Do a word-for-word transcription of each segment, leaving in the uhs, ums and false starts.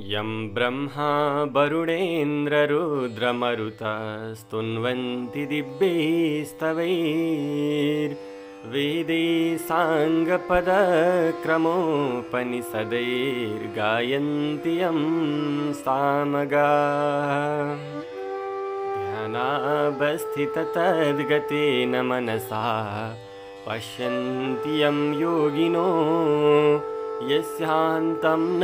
यं ब्रह्मा वरुणेन्द्ररुद्रमरुतस्तुन्वन्ति दिव्यैस्तवैर्वेदैः साङ्गपदक्रमोपनिषदैर्गायन्ति यं सामगाः। ध्यानावस्थिततद्गतेन मनसा पश्यन्ति यं योगिनो यस्यान्तं न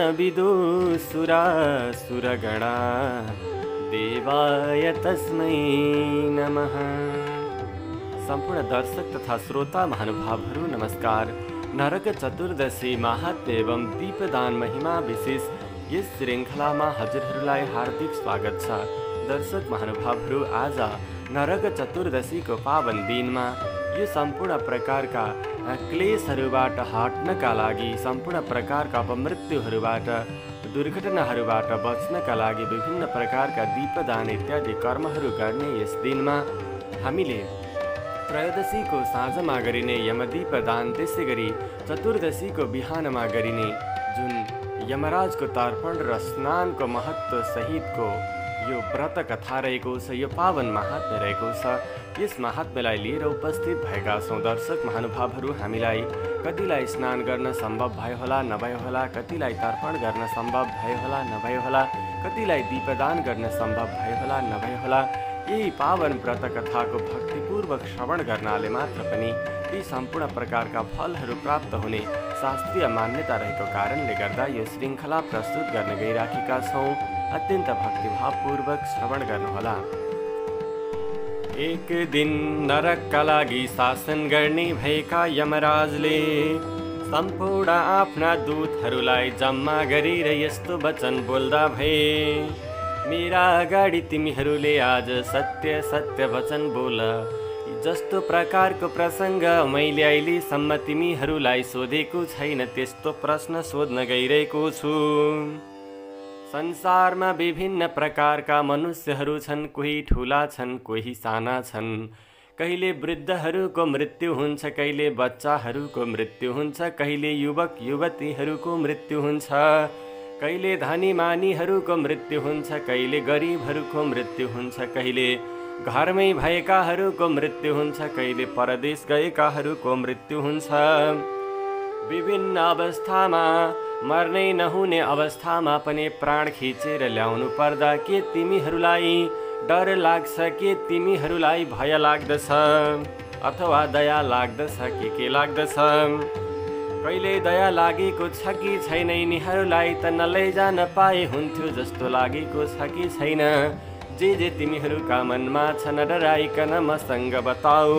विदुः देवाय तस्मै नमः। संपूर्ण दर्शक तथा श्रोता महानुभावहरू नमस्कार। नरक चतुर्दशी महात्म्य एवं दीपदान महिमा विशेष यस श्रृङ्खलामा हजुरहरूलाई हार्दिक स्वागत छ। दर्शक महानुभावहरू, आज नरक चतुर्दशीको पावन दिनमा यो सम्पूर्ण प्रकारका क्लेशहरूबाट हट्नका लागि, सम्पूर्ण प्रकारका अपमृत्युहरूबाट, दुर्घटनाहरूबाट बच्नका लागि विभिन्न प्रकारका दीपदान इत्यादि कर्महरू गर्ने यस दिनमा हामीले त्रयोदशीको साँझमा गरिने यमदीपदान, त्यसै गरी चतुर्दशीको बिहानमा गरिने जुन यमराजको तर्पण र स्नानको महत्त्व सहितको यो व्रत कथा रहेको छ, यो पावन महात्म्य रहेको छ। यस महात्म्यलाई लिएर उपस्थित भएका छौँ। दर्शक महानुभावहरू, हामीलाई कतिलाई स्नान गर्न सम्भव भयो होला, नभयो होला, कतिलाई तर्पण गर्न सम्भव भयो होला, नभयो होला, कतिलाई दीपदान गर्न सम्भव भयो होला, नभयो होला। यही पावन व्रत कथाको भक्तिपूर्वक श्रवण गर्नाले मात्र पनि ती सम्पूर्ण प्रकारका फलहरू प्राप्त हुने शास्त्रीय मान्यता रहेको कारणले गर्दा यो श्रृङ्खला प्रस्तुत गर्न गइराखेका छौँ। अत्यन्त भक्तिभावपूर्वक श्रवण गर्नुहोला। एक दिन नरकका लागि शासन गर्ने भएका यमराजले सम्पूर्ण आफ्ना दूतहरूलाई जम्मा गरेर यस्तो वचन बोल्दा भए, मेरा अगाडि तिमीहरूले आज सत्य सत्य वचन बोल। जस्तो प्रकारको प्रसङ्ग मैले अहिलेसम्म तिमीहरूलाई सोधेको छैन, त्यस्तो प्रश्न सोध्न गइरहेको छु। संसारमा विभिन्न प्रकारका मनुष्यहरू छन्, कोही ठुला छन्, कोही साना छन्। कहिले वृद्धहरूको मृत्यु हुन्छ, कहिले बच्चाहरूको मृत्यु हुन्छ, कहिले युवक युवतीहरूको मृत्यु हुन्छ, कहिले धनी मानीहरूको मृत्यु हुन्छ, कहिले गरिबहरूको मृत्यु हुन्छ, कहिले घरमै भएकाहरूको मृत्यु हुन्छ, कहिले परदेश गएकाहरूको मृत्यु हुन्छ। विभिन्न अवस्थामा, मर्नै नहुने अवस्थामा पनि प्राण खिचेर ल्याउनु पर्दा के तिमीहरूलाई डर लाग्छ, के तिमीहरूलाई भय लाग्दछ, अथवा दया लाग्दछ कि के लाग्दछ? कहिले दया लागेको छ कि छैन? यिनीहरूलाई त नलैजान पाए हुन्थ्यो जस्तो लागेको छ कि छैन? जे जे तिमीहरूका मनमा छ नडराइकन मसँग बताऊ।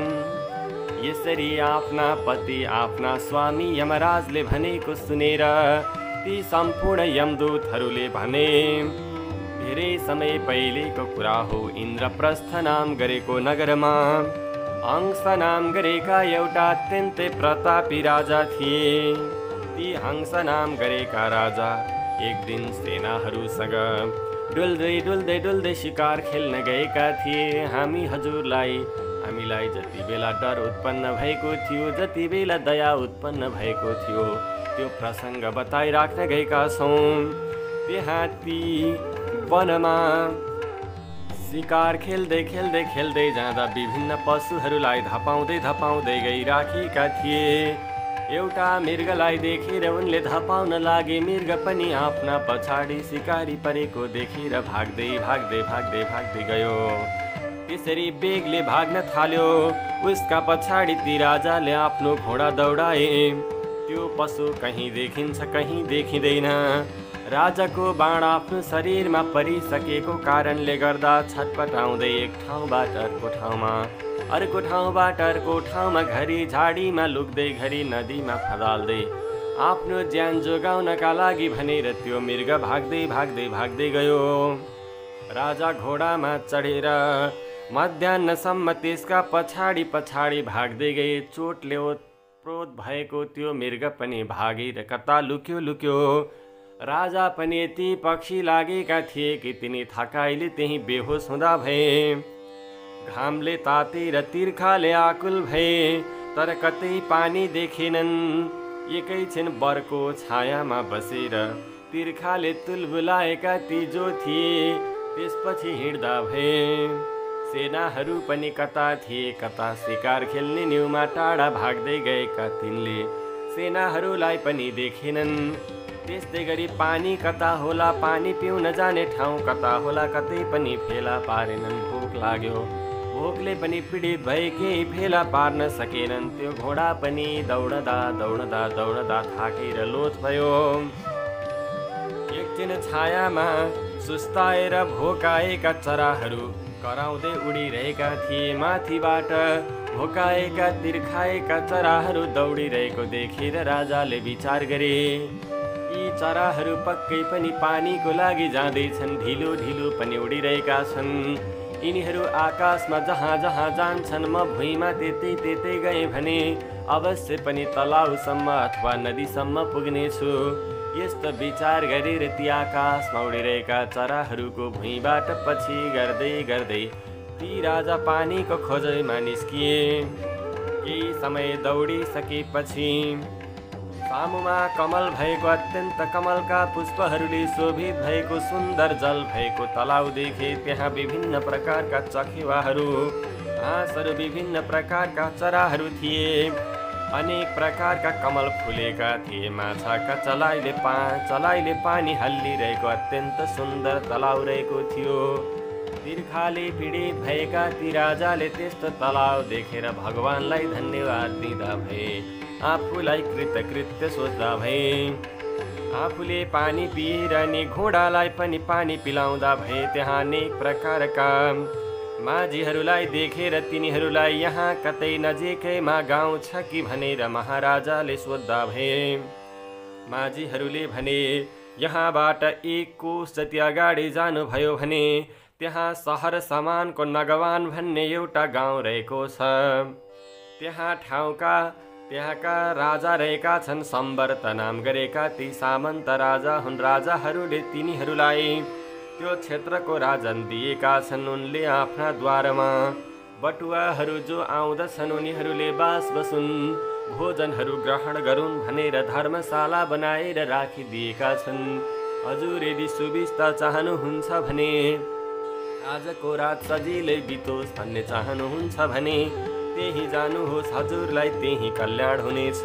यसरी आफ्ना पति, आफ्ना स्वामी यमराजले भनेको सुनेर ती सम्पूर्ण यमदूतहरूले भने, धेरै समय पहिलेको कुरा हो। इन्द्रप्रस्थ नाम गरेको नगरमा हंस नाम गरेका एउटा अत्यन्तै प्रतापी राजा थिए। ती हंस नाम गरेका राजा एक दिन सेनाहरूसँग डुल्दै डुल्दै डुल्दै शिकार खेल्न गएका थिए। हामी हजुरलाई हामीलाई जति बेला डर उत्पन्न भएको थियो, जति बेला दया उत्पन्न भएको थियो, त्यो प्रसङ्ग बताइराख्न गएका छौँ। त्यहाँ ती वनमा शिकार खेल्दै खेल्दै खेल्दै जाँदा विभिन्न पशुहरूलाई धपाउँदै धपाउँदै गइराखेका थिए। एउटा मृगलाई देखेर उनले धपाउन लागे। मृग पनि आफ्ना पछाडि शिकारी परेको देखेर भाग्दै भाग्दै भाग्दै भाग्दै गयो। त्यसरी बेगले भाग्न थाल्यो। उसका पछाडि ती राजाले आफ्नो घोडा दौडाए। त्यो पशु कहीँ देखिन्छ, कहीँ देखिँदैन। राजाको बाण आफ्नो शरीरमा परिसकेको कारणले गर्दा छटपटाउँदै एक ठाउँबाट अर्को ठाउँमा, अर्को ठाउँबाट अर्को ठाउँमा, घरी झाडीमा लुक्दै, घरी नदीमा फदाल्दै आफ्नो ज्यान जोगाउनका लागि भनेर त्यो मृग भाग्दै भाग्दै भाग्दै गयो। राजा घोडामा चढेर मध्याह्नसम्म त्यसका पछाडि पछाडि भाग्दै गए। चोटले ओतप्रोत भएको त्यो मृग पनि भागेर कता लुक्यो लुक्यो। राजा पनि यति पक्षी लागेका थिए कि तिनी थकाइले त्यही बेहोस हुँदा भए। घामले तातेर तिर्खाले आकुल भए, तर कतै पानी देखेनन्। एकैछिन बरको छायामा बसेर तिर्खाले तुलबुलाएका ती जो थिए त्यसपछि हिँड्दा भए। सेनाहरू पनि कता थिए कता शिकार खेल्ने न्युमा टाढा भाग्दै गएका तिनले सेनाहरूलाई पनि देखेनन्। त्यस्तै गरी पानी कता होला पानी पिउन जाने ठाउँ कता होला कतै पनि फेला पारेनन्। भोक लाग्यो भोकले पनि पीडित भए केही फेला पार्न सकेनन्। त्यो घोडा पनि दौडदा दौडदा दौडदा थाकेर लोथ भयो। एकछिन छायामा सुस्ताएर भोकाएका चराहरू कराउँदै उडिरहेका थिए। माथिबाट भोकाएका तिर्खाएका चराहरू दौडिरहेको देखेर राजाले विचार गरे, यी चराहरू पक्कै पनि पानीको लागि जाँदैछन्, ढिलो ढिलो पनि उडिरहेका छन्। यिनीहरू आकाशमा जहाँ जहाँ जान्छन् म भुइँमा त्यतै त्यतै गएँ भने अवश्य पनि तलाउसम्म अथवा नदीसम्म पुग्नेछु। यस्तो विचार गरेर ती आकाशमा उडिरहेका चराहरूको भुइँबाट पछि गर्दै गर्दै ती राजा पानीको खोजैमा निस्किए। केही समय दौडिसकेपछि सामुमा कमल भएको अत्यन्त कमलका पुष्पहरूले शोभित भएको सुन्दर जल भएको तलाउ देखे। त्यहाँ विभिन्न प्रकारका चखेवाहरू हाँसहरू विभिन्न प्रकारका चराहरू थिए। अनेक प्रकारका कमल फुलेका थिए। माछाका चलाइले पा चलाइले पानी हल्लिरहेको अत्यन्त सुन्दर तलाउ रहेको थियो। तिर्खाले पीडित भएका ती राजाले त्यस्तो तलाउ देखेर भगवानलाई धन्यवाद दिँदा भए, आफूलाई कृतकृत्य सोच्दा भए। आफूले पानी पिएर अनि घोडालाई पनि पानी पिलाउँदा भए। त्यहाँ अनेक प्रकारका माझीहरूलाई देखेर तिनीहरूलाई यहाँ कतै नजिकैमा गाउँ छ कि भनेर महाराजाले सोध्दा भए। माझीहरूले भने, यहाँबाट एक कोस जति अगाडि जानुभयो भने त्यहाँ सहर समानको नगवान भन्ने एउटा गाउँ रहेको छ। त्यहाँ ठाउँका त्यहाँका राजा रहेका छन्। सम्वर्त नाम गरेका ती सामन्त राजा हुन्। राजाहरूले तिनीहरूलाई त्यो क्षेत्रको राजन दिएका छन्। उनले आफ्ना द्वारमा बटुवाहरू जो आउँदछन् उनीहरूले बास बसुन्, भोजनहरू ग्रहण गरून् भनेर धर्मशाला बनाएर राखिदिएका छन्। हजुर यदि सुविस्ता चाहनुहुन्छ भने, आजको रात सजिलै बितोस् भन्ने चाहनुहुन्छ भने त्यही जानुहोस्, हजुरलाई त्यही कल्याण हुनेछ।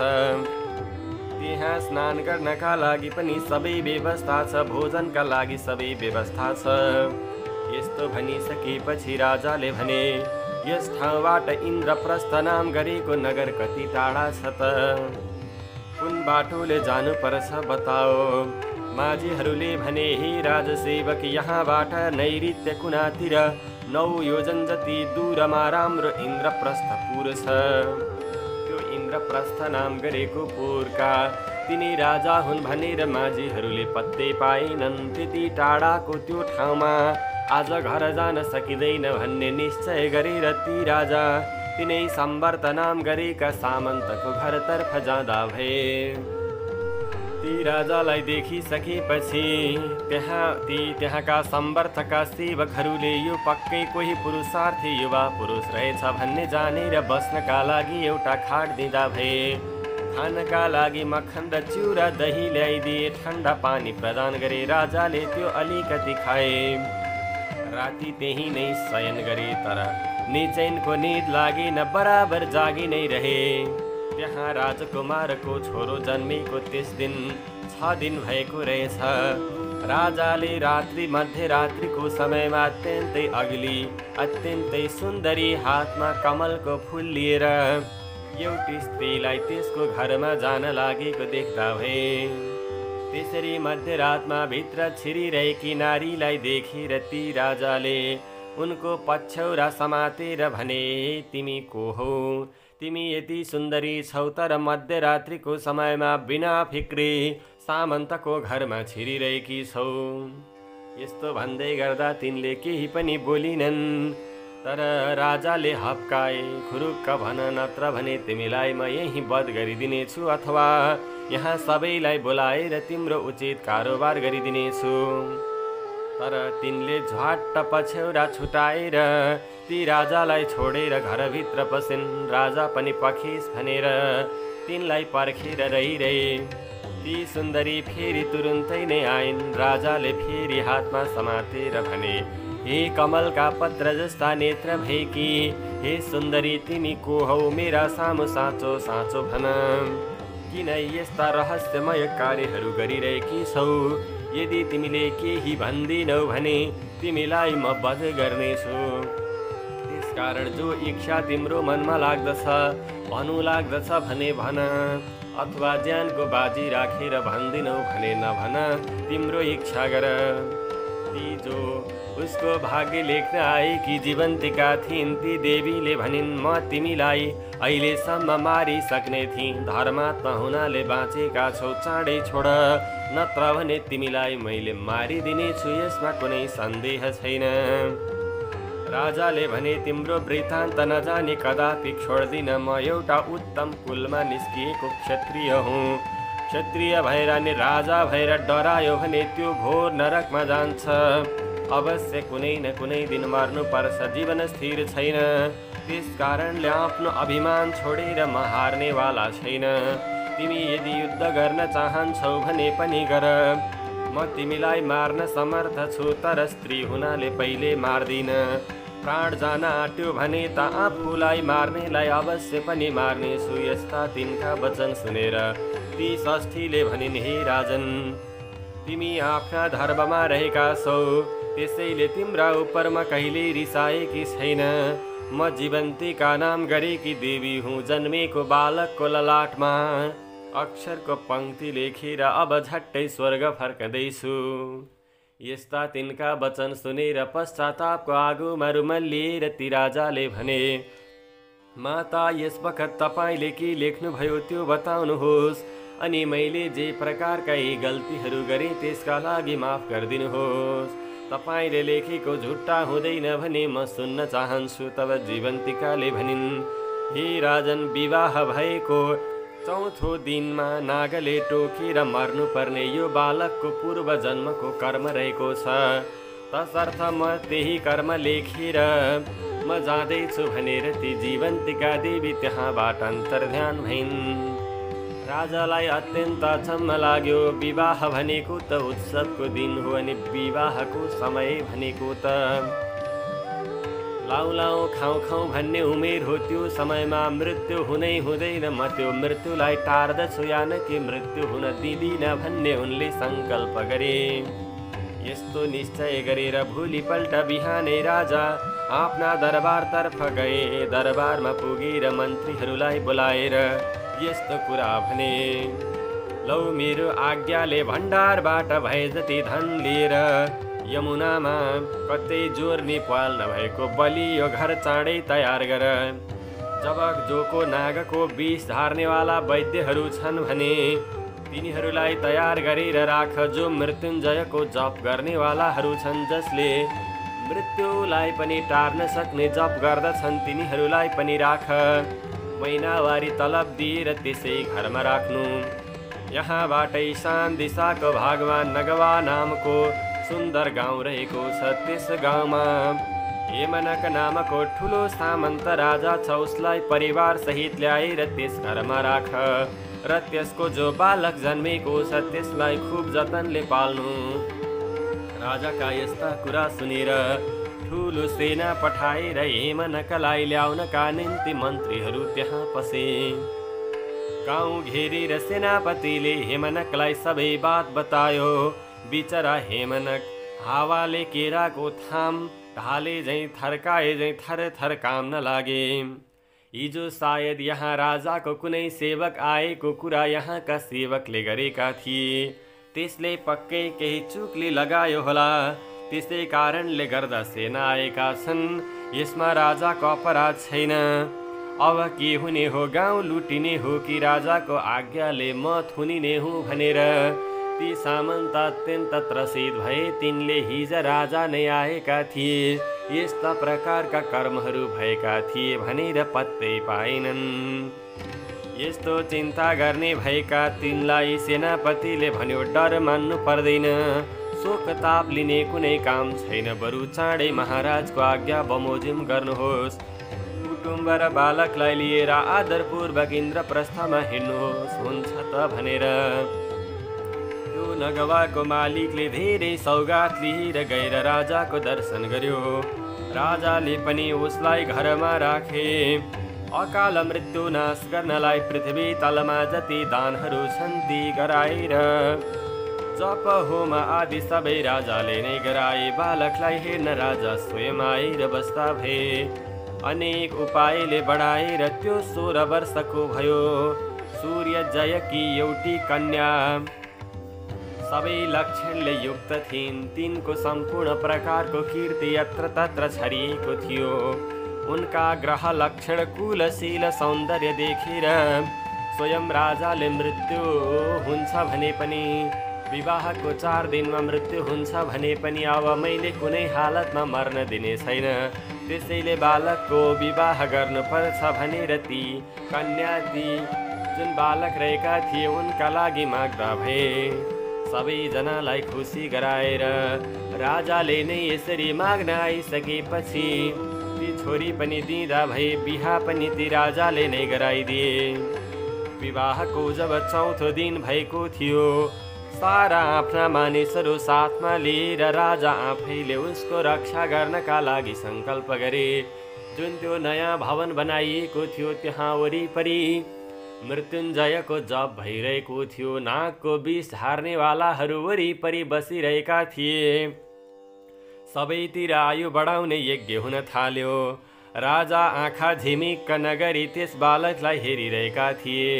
त्यहाँ स्नान गर्नका लागि पनि सबै व्यवस्था छ, भोजनका लागि सबै व्यवस्था छ। यस्तो भनिसकेपछि राजाले भने, यस ठाउँबाट इन्द्रप्रस्थ नाम गरेको नगर कति टाढा छ त? कुन बाटोले जानुपर्छ बताओ? माझीहरूले भने, हे राजसेवक, यहाँबाट नैऋत्य कुनातिर नौ योजन जति दूरमा राम्रो इन्द्रप्रस्थ पुर छ। त्यो इन्द्रप्रस्थ नाम गरेको पुरका तिनी राजा हुन् भनेर माझीहरूले पत्तै पाएनन्। त्यति टाढाको त्यो ठाउँमा आज घर जान सकिँदैन भन्ने निश्चय गरेर ती राजा तिनै सम्वर्त नाम गरेका सामन्तको घरतर्फ जाँदा भए। ती राजालाई देखिसकेपछि त्यहाँ ती त्यहाँका सम्वर्तका सेवकहरूले यो पक्कै कोही पुरुषार्थी युवा पुरुष रहेछ भन्ने जानेर बस्नका लागि एउटा खाट दिँदा भए। खानका लागि मक्खन र चिउरा दही ल्याइदिए। ठन्डा पानी प्रदान गरे। राजाले त्यो अलिकति खाए। राति त्यही नै शयन गरे, तर निचैनको निद लागेन, बराबर जागी नै रहे। त्यहाँ राजकुमारको छोरो जन्मेको त्यस दिन छ दिन भएको रहेछ। राजाले रात्रि मध्यरात्रिको समयमा अत्यन्तै अग्ली अत्यन्तै सुन्दरी हातमा कमलको फुल लिएर एउटी स्त्रीलाई त्यसको घरमा जान लागेको देख्दा भए। त्यसरी मध्यरातमा भित्र छिरिरहेकी नारीलाई देखेर ती राजाले उनको पछ्यौरा समातेर भने, तिमी को हौ? तिमी यति सुन्दरी छौ, तर मध्यरात्रिको समयमा बिना फिक्री सामन्तको घरमा छिरिरहेकी छौ। यस्तो भन्दै गर्दा तिनले केही पनि बोलिनन्। तर राजाले हप्काए, खुरुक्क भन, नत्र भने तिमीलाई म यही वध गरिदिनेछु अथवा यहाँ सबैलाई बोलाएर तिम्रो उचित कारोबार गरिदिनेछु। तर तिनले झ्वाट्ट पछ्यौरा छुटाएर ती राजालाई छोडेर घरभित्र पसिन्। राजा पनि पखिस भनेर तिनलाई पर्खेर रहिरहे। ती सुन्दरी फेरि तुरुन्तै नै आइन्। राजाले फेरि हातमा समातेर भने, हे कमलका पत्र जस्ता नेत्र भएकी, हे सुन्दरी तिमी को हौ, मेरा सामु साँचो साँचो भन। किन यस्ता रहस्यमय कार्यहरू गरिरहेकी छौ? यदि तिमीले केही भन्दिनौ भने तिमीलाई म वध गर्नेछु। त्यसकारण जो इच्छा तिम्रो मनमा लाग्दछ, भनु लाग्दछ भने भन, अथवा ज्यानको बाजी राखेर भन्दिनौ भने नभन, तिम्रो इच्छा गर। ती जो उसको भाग्य लेख्न आएकी जीवन्तिका थिइन्, ती देवीले भनिन्, म तिमीलाई अहिलेसम्म मारिसक्ने थिएँ। धर्मात्मा हुनाले बाँचेका छौ, चाँडै छोड, नत्र भने तिमीलाई मैले मारिदिनेछु, यसमा कुनै सन्देह छैन। राजाले भने, तिम्रो वृत्तान्त नजाने कदापि छोड्दिन। म एउटा उत्तम कुलमा निस्किएको क्षत्रिय हुँ। क्षत्रिय भएर नि राजा भएर डरायो भने त्यो घोर नरकमा जान्छ। अवश्य कुनै न कुनै दिन मर्नुपर्छ, जीवन स्थिर छैन। त्यस कारणले आफ्नो अभिमान छोडेर म हार्नेवाला छैन। तिमी यदि युद्ध गर्न चाहन्छौ भने पनि गर, म तिमीलाई मार्न समर्थ छु, तर स्त्री हुनाले पहिले मार्दिन। प्राण जान आँट्यो भने त आफूलाई मार्नेलाई अवश्य पनि मार्नेछु। यस्ता तिनका वचन सुनेर ती षष्ठीले भनिन्, हे राजन, तिमी आफ्ना धर्ममा रहेका छौ, त्यसैले तिम्रा उपर म कहिले रिसाएकी छैन। म जीवन्तीका नाम गरेकी देवी हुँ। जन्मेको बालकको ललाटमा अक्षरको पंक्ति लेखेर अब झट्टै स्वर्ग फर्कँदैछु। यस्ता तिनका वचन सुनेर पश्चातापको आगोमा रुमल्लिएर ती राजाले भने, माता, यस वखत तपाईँले के लेख्नुभयो त्यो बताउनुहोस्, अनि मैले जे प्रकारका यी गल्तीहरू गरेँ त्यसका लागि माफ गरिदिनुहोस्। तपाईँले लेखेको झुट्टा हुँदैन भने म सुन्न चाहन्छु। तब जीवन्तिकाले भनिन्, हे राजन, विवाह भएको चौथो दिनमा नागले टोकेर मर्नुपर्ने यो बालकको पूर्व जन्मको कर्म रहेको छ। तसर्थ म त्यही कर्म लेखेर म जाँदैछु भनेर ती जीवन्तिका देवी त्यहाँबाट अन्तर्ध्यान भइन्। राजालाई अत्यन्त अचम्म लाग्यो। विवाह भनेको त उत्सवको दिन हो, अनि विवाहको समय भनेको त लाउ लाउ खाउ खाउ भन्ने उमेर हो। त्यो समयमा मृत्यु हुनै हुँदैन। म त्यो मृत्युलाई टार्दछु, या न कि मृत्यु हुन दिँदिन भन्ने उनले सङ्कल्प गरे। यस्तो निश्चय गरेर भोलिपल्ट बिहानै राजा आफ्ना दरबारतर्फ गए। दरबारमा पुगेर मन्त्रीहरूलाई बोलाएर यस्तो कुरा भने, लौ, मेरो आज्ञाले भण्डारबाट भए जति धन लिएर यमुनामा कतै जोर्नी पाल नभएको बलियो घर चाँडै तयार गर। जब जोको नागको विष झार्नेवाला वैद्यहरू छन् भने तिनीहरूलाई तयार गरेर राख। जो मृत्युञ्जयको जप गर्नेवालाहरू छन्, जसले मृत्युलाई पनि टार्न सक्ने जप गर्दछन्, तिनीहरूलाई पनि राख। महिनावारी तलब दिएर त्यसै घरमा राख्नु। यहाँबाट ईशान दिशाको भागमा नगवा नामको सुन्दर गाउँ रहेको छ। त्यस गाउँमा हेमनक नामको ठुलो सामन्त राजा छ। उसलाई परिवार सहित ल्याएर त्यस घरमा राख, र त्यसको जो बालक जन्मेको छ त्यसलाई खुब जतनले पाल्नु। राजाका यस्ता कुरा सुनेर ठुलो सेना पठाएर हेमनकलाई ल्याउनका निम्ति मन्त्रीहरू त्यहाँ पसे। गाउँ घेरेर सेनापतिले हेमनकलाई सबै बात बतायो। बिचरा हेमनक हावाले केराको थाम ढाले झैँ थर्काए झैँ थर थर काम्न लागे। हिजो सायद यहाँ राजाको कुनै सेवक आएको कुरा यहाँका सेवकले गरेका थिए। त्यसले पक्कै केही चुकले लगायो होला। त्यसै कारणले गर्दा सेना आएका छन्। यसमा राजाको अपराध छैन। अब के हुने हो? गाउँ लुटिने हो कि राजाको आज्ञाले म थुनिने हुँ भनेर ती सामन्त अत्यन्त त्रसित भए। तिनले हिज राजा नै आएका थिए, यस्ता प्रकारका कर्महरू भएका थिए भनेर पत्तै पाएनन्। यस्तो चिन्ता गर्ने भएका तिनलाई सेनापतिले भन्यो, डर मान्नु पर्दैन, शोक ताप लिने कुनै काम छैन। बरु चाँडै महाराजको आज्ञा बमोजिम गर्नुहोस्। कुटुम्ब र बालकलाई लिएर आदरपूर्वक इन्द्रप्रस्थमा हिँड्नुहोस्। हुन्छ त भनेर त्यो नगवाको मालिकले धेरै सौगात लिएर गएर राजाको दर्शन गर्यो। राजाले पनि उसलाई घरमा राखे। अकाल मृत्यु नाश गर्नलाई पृथ्वी तलमा जति दानहरू छन् ती गराएर जप होम आदि सबै राजाले नै गराए। बालकलाई हेर्न राजा स्वयं आएर बस्दा भए। अनेक उपायले बढाएर त्यो सोह्र वर्षको भयो। सूर्य जयकी एउटी कन्या सबै लक्षणले युक्त थिइन्। तिनको सम्पूर्ण प्रकारको कीर्ति यत्र तत्र छरिएको थियो। उनका ग्रह लक्षण कुलशील सौन्दर्य देखेर स्वयं राजाले मृत्यु हुन्छ भने पनि विवाहको चार दिनमा मृत्यु हुन्छ भने पनि अब मैले कुनै हालतमा मर्न दिने छैन, त्यसैले बालकको विवाह गर्नुपर्छ भनेर ती कन्या ती जुन बालक रहेका थिए उनका लागि माग्दा भए। सबैजनालाई खुसी गराएर राजाले नै यसरी माग्न आइसकेपछि ती छोरी पनि दिँदा भए। बिहा पनि ती राजाले नै गराइदिए। विवाहको जब चौथो दिन भएको थियो सारा आफ्ना मानिसहरू साथमा लिएर राजा आफैले उसको रक्षा गर्नका लागि सङ्कल्प गरे। जुन त्यो नयाँ भवन बनाइएको थियो त्यहाँ वरिपरि मृत्युञ्जयको जप भइरहेको थियो। नागको विष हार्नेवालाहरू वरिपरि बसिरहेका थिए। सबैतिर आयु बढाउने यज्ञ हुन थाल्यो। राजा आँखा झिमिक्क नगरी त्यस बालकलाई हेरिरहेका थिए।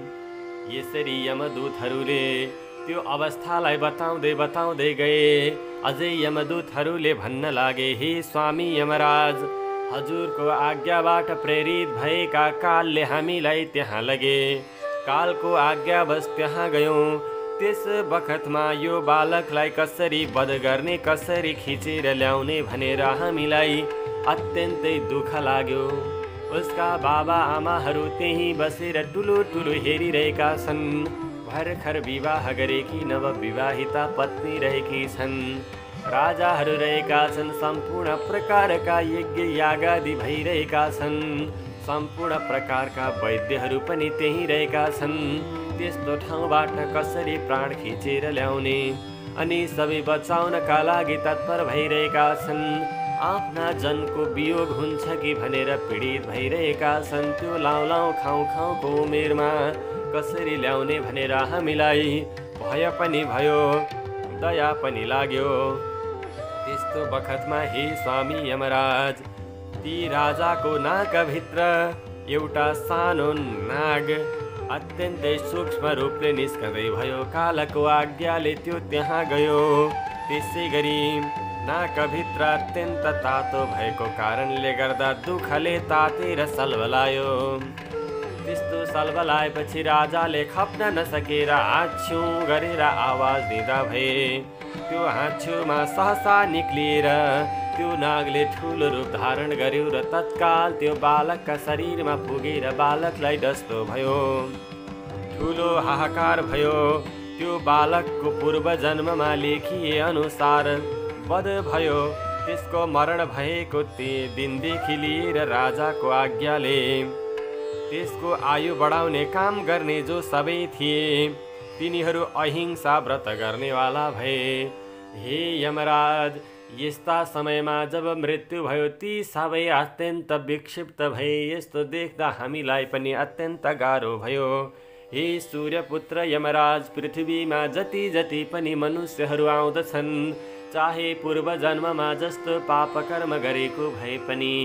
यसरी यमदूतहरूले त्यो अवस्थालाई बताउँदै बताउँदै गए। अझै यमदूतहरूले भन्न लागे, हे स्वामी यमराज, हजुरको आज्ञाबाट प्रेरित भएका कालले हामीलाई त्यहाँ लगे। कालको आज्ञावश त्यहाँ गयौँ। त्यस बखतमा यो बालकलाई कसरी वध गर्ने, कसरी खिचेर ल्याउने भनेर हामीलाई अत्यन्तै दुःख लाग्यो। उसका बाबा आमाहरू त्यहीँ बसेर ठुलो ठुलो हेरिरहेका छन्। भर्खर विवाह गरेकी नवविवाहिता पत्नी रहेकी छन्। राजाहरू रहेका छन्। सम्पूर्ण प्रकारका यज्ञ यागादि भइरहेका छन्। सम्पूर्ण प्रकारका वैद्यहरू पनि त्यहीँ रहेका छन्। त्यस्तो ठाउँबाट कसरी प्राण खिचेर ल्याउने अनि सबै बचाउनका लागि तत्पर भइरहेका छन्। आफ्ना जनको वियोग हुन्छ कि भनेर पीडित भइरहेका छन्। त्यो लाउ लाउ खाउ खाउको उमेरमा कसरी ल्याउने भनेर हामीलाई भय पनि भयो, दया पनि लाग्यो। त्यस्तो बखतमा हे स्वामी यमराज, ती राजाको नाकभित्र एउटा सानो नाग अत्यन्तै सूक्ष्म रूपले निस्कँदै भयो। कालको आज्ञाले त्यो त्यहाँ गयो। त्यसै गरी नाकभित्र अत्यन्त तातो भएको कारणले गर्दा दुःखले तातेर सलबलायो। त्यस्तो सलबलाएपछि राजाले खप्न नसकेर हाँच्छ्युँ गरेर आवाज दिँदा भए। त्यो हाँच्छ्युमा सहसा निक्लिएर त्यो नागले ठुलो रूप धारण गर्यो र तत्काल त्यो बालकका शरीरमा पुगेर बालकलाई डस्तो भयो। ठुलो हाहाकार भयो। त्यो बालकको पूर्व जन्ममा लेखिए अनुसार वध भयो। त्यसको मरण भएको ते दिनदेखि लिएर राजाको आज्ञाले त्यसको आयु बढाउने काम गर्ने जो सबै थिए तिनीहरू अहिंसा व्रत गर्नेवाला भए। हे यमराज, यस्ता समयमा जब मृत्यु भयो ती सबै अत्यन्त विक्षिप्त भए। यस्तो देख्दा हामीलाई पनि अत्यन्त गाह्रो भयो। हे सूर्यपुत्र यमराज, पृथ्वीमा जति जति पनि मनुष्यहरू आउँदछन्, चाहे पूर्व जन्ममा जस्तो पाप कर्म गरेको भए पनि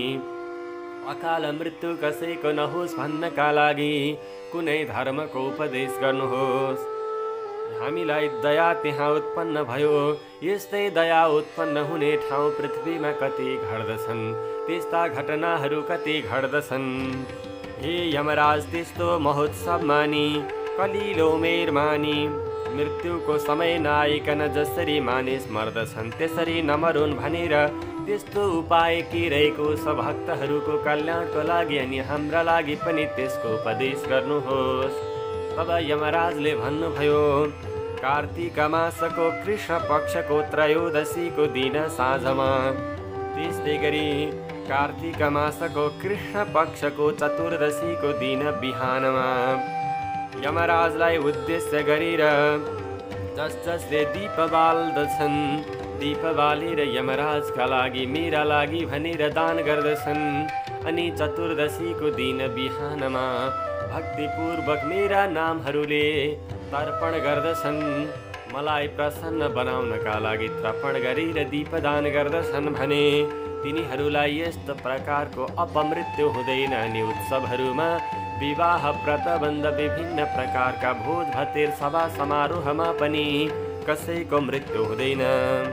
अकाल मृत्यु कसैको नहोस् भन्नका लागि कुनै धर्मको उपदेश गर्नुहोस्। हामीलाई दया त्यहाँ उत्पन्न भयो। यस्तै दया उत्पन्न हुने ठाउँ पृथ्वीमा कति घट्दछन्, त्यस्ता घटनाहरू कति घट्दछन्। हे यमराज, त्यस्तो महोत्सव मानी कलिलो उमेर मानी मृत्युको समय नआइकन जसरी मानिस मर्दछन् त्यसरी नमरुन् भनेर त्यस्तो उपाय के रहेको छ भक्तहरूको कल्याणको लागि अनि हाम्रा लागि पनि त्यसको उपदेश गर्नुहोस्। तब यमराजले भन्नुभयो, कार्तिक मासको कृष्ण पक्षको त्रयोदशीको दिन साँझमा, त्यस्तै गरी कार्तिक मासको कृष्ण पक्षको चतुर्दशीको दिन बिहानमा यमराजलाई उद्देश्य गरेर जस जसले दीप बाल्दछन् दीप बालेर यमराजका लागि मेरा लागि भनेर दान गर्दछन्। अनि चतुर्दशीको दिन बिहानमा भक्तिपूर्वक मेरा नामहरूले तर्पण गर्दछन्। मलाई प्रसन्न बनाउनका लागि तर्पण गरेर दीपदान गर्दछन् भने तिनीहरूलाई यस्तो प्रकारको अपमृत्यु हुँदैन। अनि उत्सवहरूमा विवाह व्रतबन्ध विभिन्न प्रकारका भोज भतेर सभा समारोहमा पनि कसैको मृत्यु हुँदैन।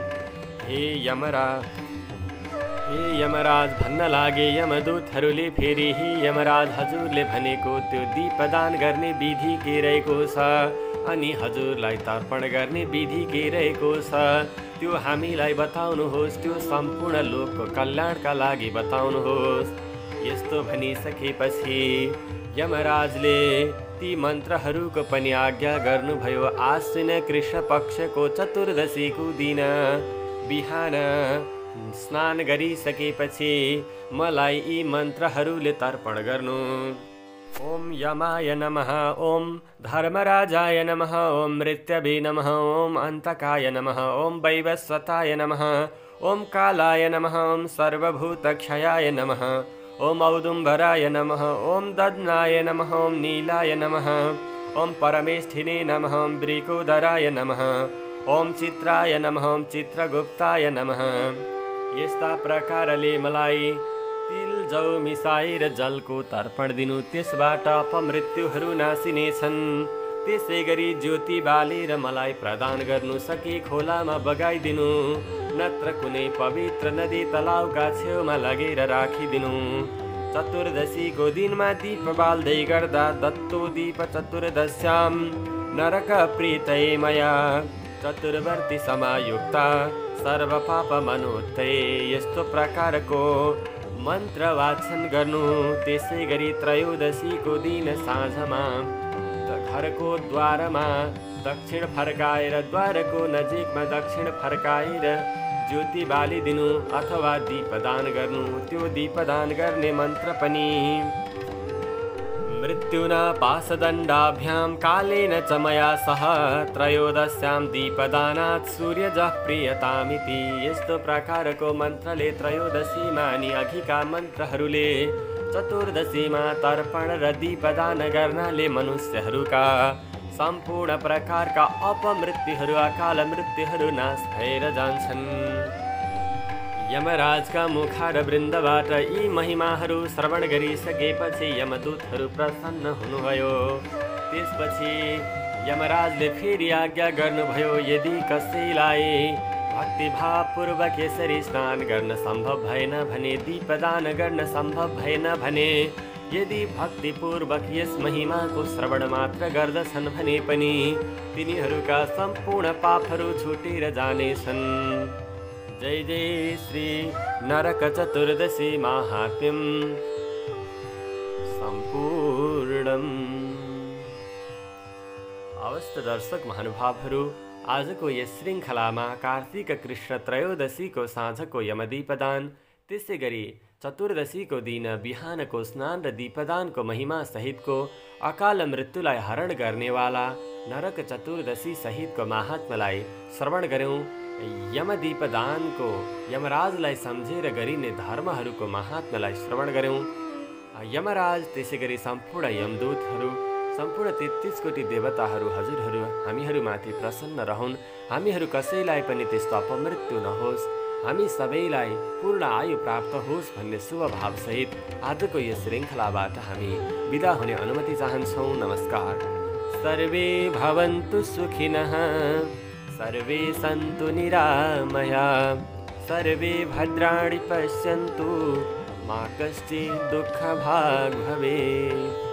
हे यमराज हे यमराज भन्न लागे यमदूतहरूले फेरि, हे यमराज हजुरले भनेको त्यो दीपदान गर्ने विधि के रहेको छ अनि हजुरलाई तर्पण गर्ने विधि के रहेको छ त्यो हामीलाई बताउनुहोस्। त्यो सम्पूर्ण लोकको कल्याणका लागि बताउनुहोस्। यस्तो भनिसकेपछि यमराजले ती मन्त्रहरूको पनि आज्ञा गर्नुभयो। आश्विन कृष्ण पक्षको चतुर्दशीको दिन बिहान स्नान गरिसकेपछि मलाई यी मन्त्रहरूले तर्पण गर्नु। ओम यमाय नमः, ओम धर्मराजाय नमः, ओम मृत्यवे नमः, ओम अन्तकाय नमः, ओम वैवस्वताय नमः, ओम कालाय नमः, ओम सर्वभूतक्षयाय नमः, ओम औदुम्बराय नमः, ओम दद्नाय नमः, ओम नीलाय नमः, ओम परमेष्ठिने नमः, ओम वृकोदराय नमः, ओम चित्राय नमः, ओम चित्रगुप्ताय नमः। यस्ता प्रकारले मलाई तिल जौ मिसाएर जलको तर्पण दिनु, त्यसबाट अपमृत्युहरू नासिनेछन्। त्यसै गरी ज्योति बालेर मलाई प्रदान गर्नु, सके खोलामा बगाइदिनु, नत्र कुनै पवित्र नदी तलाउका छेउमा लगेर राखिदिनु। चतुर्दशीको दिनमा दीप बाल्दै गर्दा दत्तो दीप चतुर्दश्याम नरक प्रीतये मया चतुर्वर्ती समायुक्ता सर्व पाप मनोत्तये। यस्तो प्रकारको मन्त्र वाचन गर्नु। त्यसै गरी त्रयोदशीको दिन साँझमा घरको द्वारमा दक्षिण फर्काएर द्वारको नजिकमा दक्षिण फर्काएर ज्योति बालिदिनु अथवा दीपदान गर्नु। त्यो दीपदान गर्ने मन्त्र पनि मृत्युना पाशदण्डाभ्यां कालेन च मया सह त्रयोदश्यां दीपदानात् सूर्यजः प्रियतामिति। यस्तो प्रकारको मन्त्रले त्रयोदशीमा अनि अघिका मन्त्रहरूले चतुर्दशीमा तर्पण र दीपदान गर्नाले मनुष्यहरूका सम्पूर्ण प्रकारका अपमृत्युहरू अकाल मृत्युहरू नाश भएर जान्छन्। यमराजका मुखार वृन्दबाट यी महिमाहरू श्रवण गरिसकेपछि यमदूतहरू प्रसन्न हुनुभयो। त्यसपछि यमराजले फेरि आज्ञा गर्नुभयो, यदि कसैलाई भक्तिभावपूर्वक यसरी स्नान गर्न सम्भव भएन भने, दीपदान गर्न सम्भव भएन भने, यदि भक्तिपूर्वक यस महिमाको श्रवण मात्र गर्दछन् भने पनि तिनीहरूका सम्पूर्ण पापहरू छुटेर जानेछन्। जय जय श्री नरक चतुर्दशी माहात्म्यम सम्पूर्णम। अवस्थ दर्शक महानुभावहरू, आजको यस श्रृङ्खलामा कार्तिक कृष्ण त्रयोदशीको साँझको यमदीपदान, त्यसै गरी चतुर्दशीको दिन बिहानको स्नान र दीपदानको महिमा सहितको अकाल मृत्युलाई हरण गर्नेवाला नरक चतुर्दशी सहितको महात्म्यलाई श्रवण गऱ्यौँ। यमदीपदानको यमराजलाई सम्झेर गरिने धर्महरूको महात्म्यलाई श्रवण गऱ्यौँ। यमराज त्यसै गरी सम्पूर्ण यमदूतहरू, सम्पूर्ण तेत्तीस कोटी देवताहरू हजुरहरू हामीहरूमाथि प्रसन्न रहन्। हामीहरू कसैलाई पनि त्यस्तो अपमृत्यु नहोस्, हामी सबैलाई पूर्ण आयु प्राप्त होस् भन्ने शुभ भावसहित आजको यस श्रृङ्खलाबाट हामी बिदा हुने अनुमति चाहन्छौँ। नमस्कार। सर्वे भवन्तु सुखिनः, सर्वे सन्तु निरामयाः, सर्वे भद्राणि पश्यन्तु, मा कश्चित् दुःखभाग् भवेत्।